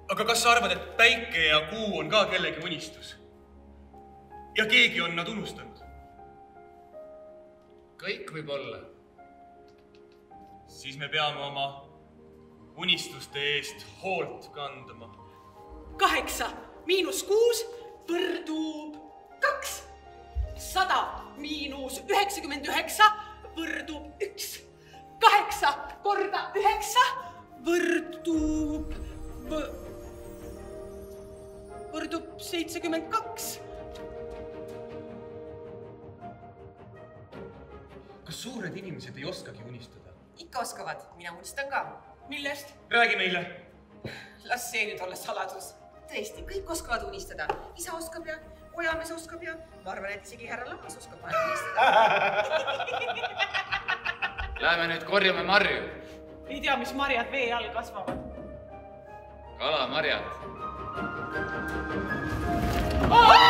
Aga kas sa arvad, et päike ja kuu on ka kellegi unistus? Ja keegi on nad unustanud? Kõik võib olla. Siis me peame oma unistuste eest hoolt kandma. 8 miinus 6 võrdub 2. 100 miinus 99 võrdub 1. 8 korda 9 võrdub 72. Kas suured inimesed ei oskagi unistada? Ikka oskavad, mina unistan ka. Millest? Räägi meile. Las see nüüd olla saladus. Tõesti, kõik oskavad unistada. Isa oskab ja ojamees oskab ja ma arvan, et isegi härra Lammas oskab unistada. Läheme nüüd korjame marju. Ei tea, mis marjad vee all kasvavad. Kalamarjad.